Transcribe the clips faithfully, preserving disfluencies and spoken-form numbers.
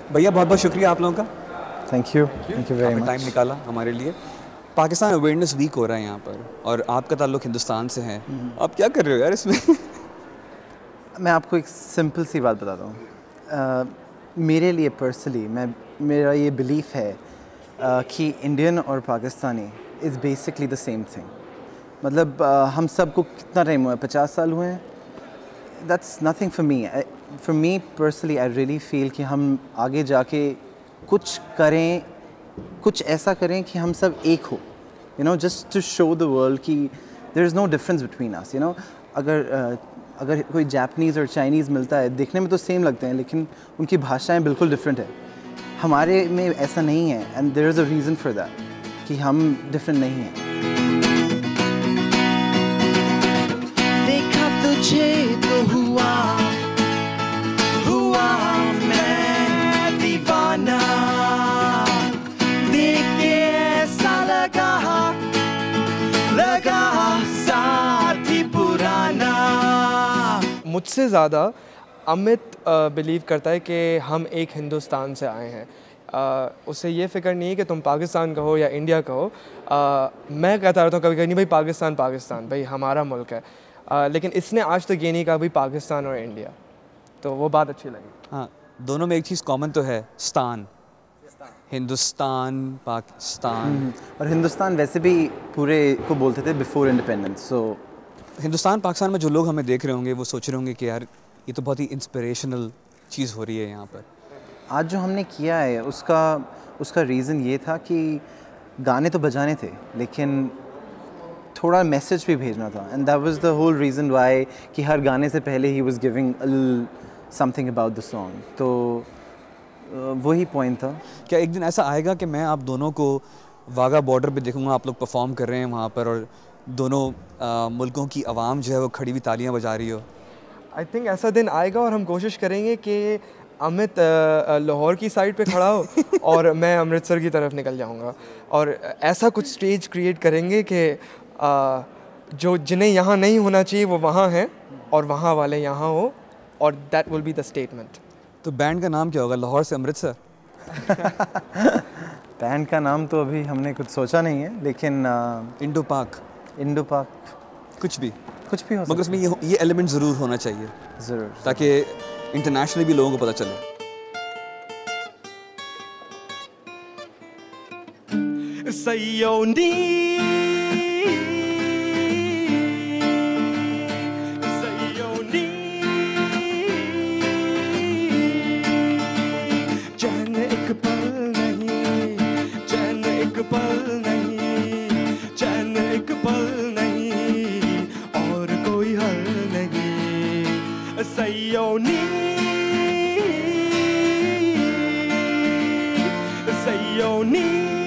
भैया बहुत बहुत शुक्रिया आप लोगों का। Thank you thank you very much. Time निकाला हमारे लिए। पाकिस्तान अवेयरनेस वीक हो रहा है यहाँ पर और आपका ताल्लुक हिंदुस्तान से है, आप क्या कर रहे हो यार इसमें? मैं आपको एक सिंपल सी बात बताता हूँ। मेरे लिए पर्सनली मैं मेरा ये बिलीफ है uh, कि इंडियन और Pakistani is basically the same thing. मतलब uh, हम सबको कितना टाइम हुआ है, पचास साल हुए हैं। That's nothing for me. For me personally I really feel कि हम आगे जाके कुछ करें, कुछ ऐसा करें कि हम सब एक हो, you know, just to show the world कि there is no difference between us, you know. अगर uh, अगर कोई जापनीज़ और चाइनीज़ मिलता है, देखने में तो सेम लगते हैं लेकिन उनकी भाषाएं बिल्कुल डिफरेंट है। हमारे में ऐसा नहीं है and there is a reason for that कि हम डिफरेंट नहीं हैं। देखा तुझे तो हुआ हुआ मैं दीवाना, देख के ऐसा लगा लगा साथी पुराना। मुझसे ज़्यादा अमित बिलीव करता है कि हम एक हिंदुस्तान से आए हैं। uh, उसे ये फ़िक्र नहीं है कि तुम पाकिस्तान का हो या इंडिया का हो। uh, मैं कहता रहता हूँ कभी कभी नहीं भाई पाकिस्तान पाकिस्तान भाई हमारा मुल्क है। uh, लेकिन इसने आज तक ये नहीं कहा भाई पाकिस्तान और इंडिया, तो वो बात अच्छी लगी। हाँ, दोनों में एक चीज़ कॉमन तो है, स्तान, हिंदुस्तान पाकिस्तान। और हिंदुस्तान वैसे भी पूरे को बोलते थे before independence. So Hindustan Pakistan में जो लोग हमें देख रहे होंगे वो सोच रहे होंगे कि यार ये तो बहुत ही इंस्पिरेशनल चीज़ हो रही है यहाँ पर। आज जो हमने किया है उसका उसका रीज़न ये था कि गाने तो बजाने थे लेकिन थोड़ा मैसेज भी भेजना था, and that was the whole reason why कि हर गाने से पहले ही was giving something about the song. तो वही पॉइंट था। क्या एक दिन ऐसा आएगा कि मैं आप दोनों को वाघा बॉर्डर पे देखूंगा, आप लोग परफॉर्म कर रहे हैं वहाँ पर और दोनों आ, मुल्कों की आवाम जो है वो खड़ी हुई तालियां बजा रही हो? आई थिंक ऐसा दिन आएगा और हम कोशिश करेंगे कि अमित लाहौर की साइड पे खड़ा हो और मैं अमृतसर की तरफ निकल जाऊंगा, और ऐसा कुछ स्टेज क्रिएट करेंगे कि जो जिन्हें यहाँ नहीं होना चाहिए वो वहाँ हैं और वहाँ वाले यहाँ हो, और that will be the statement. तो बैंड का नाम क्या होगा, लाहौर से अमृतसर? बैंड का नाम तो अभी हमने कुछ सोचा नहीं है, लेकिन इंडो पाक इंडो पाक कुछ भी कुछ भी हो सकता है, मगर उसमें ये ये एलिमेंट ज़रूर होना चाहिए ज़रूर, ताकि इंटरनेशनली भी लोगों को पता चले। सयोनी सयोनी चैन एक पल नहीं, चैन एक पल नहीं, चैन एक पल नहीं और कोई हल नहीं। सयोनी सयोनी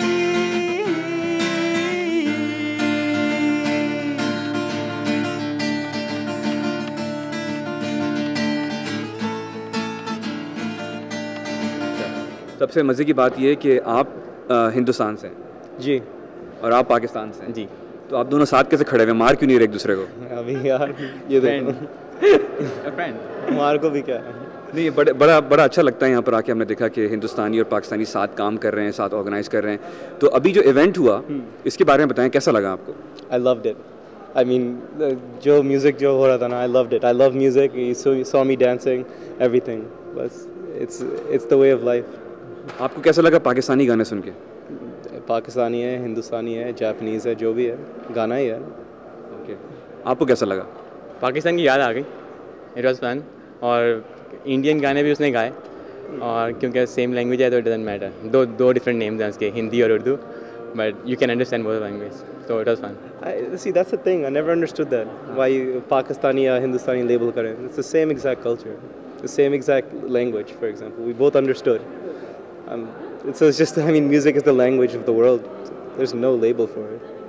सबसे मज़े की बात यह है कि आप आ, हिंदुस्तान से हैं जी और आप पाकिस्तान से हैं जी। तो आप दोनों साथ कैसे खड़े हुए, मार क्यों नहीं रहे एक दूसरे को? अभी यार ये देखो फ्रेंड मार को भी क्या है। नहीं, बड़े बड़ा बड़ा अच्छा लगता है यहाँ पर आके। हमने देखा कि हिंदुस्तानी और पाकिस्तानी साथ काम कर रहे हैं, साथ ऑर्गेनाइज कर रहे हैं। तो अभी जो इवेंट हुआ इसके बारे में बताएं, कैसा लगा आपको? I loved it. I mean जो म्यूज़िक जो हो रहा था ना, I loved it. I love music, you saw me dancing, everything. बस it's it's the way of life. आपको कैसा लगा पाकिस्तानी गाने सुन के? पाकिस्तानी है, हिंदुस्तानी है, जापानीज़ है, जो भी है गाना ही है। ओके, आपको कैसा लगा? पाकिस्तान की याद आ गई, इट वाज फन। और इंडियन गाने भी उसने गाए, और क्योंकि सेम लैंग्वेज है तो इट डजंट मैटर। दो दो डिफरेंट नेम्स हैं उसके, हिंदी और Urdu, but you can understand both language, so it was fun. I see, that's the thing. I never understood that. Why Pakistani or Hindustani label करें? It's the same exact culture, the same exact language. For example, we both understood. Um, it's, it's just, I mean, music is the language of the world. There's no label for it.